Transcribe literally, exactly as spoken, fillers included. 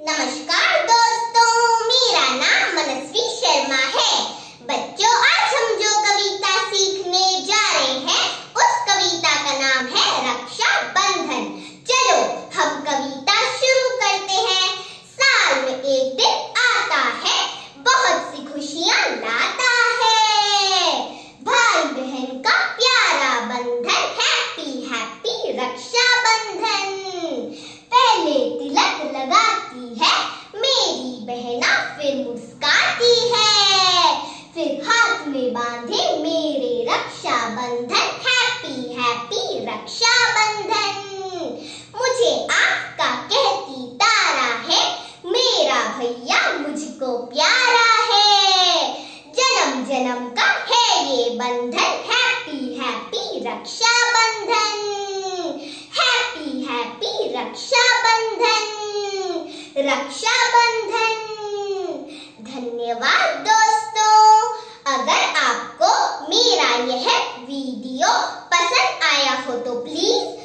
नमस्कार दोस्तों, मेरा नाम मनस्वी शर्मा है। बच्चों, आज हम जो कविता सीखने जा रहे हैं उस कविता का नाम है रक्षा बंधन। चलो हम कविता शुरू करते हैं। साल में एक दिन आता है, बहुत सी खुशियां लाता है। भाई बहन का प्यारा बंधन, हैप्पी हैप्पी रक्षा बंधन। पहले तिलक लगाती है मेरी बहना, फिर मुस्काती है, फिर हाथ में बांधे मेरे रक्षा बंधन, हैप्पी हैप्पी रक्षा बंधन। मुझे आपका कहती तारा है, मेरा भैया मुझको प्यारा है। जन्म जन्म का है ये बंधन, हैप्पी हैप्पी रक्षा बंधन, हैप्पी हैप्पी रक्षा बंधन, रक्षा बंधन। धन्यवाद दोस्तों। अगर आपको मेरा यह वीडियो पसंद आया हो तो प्लीज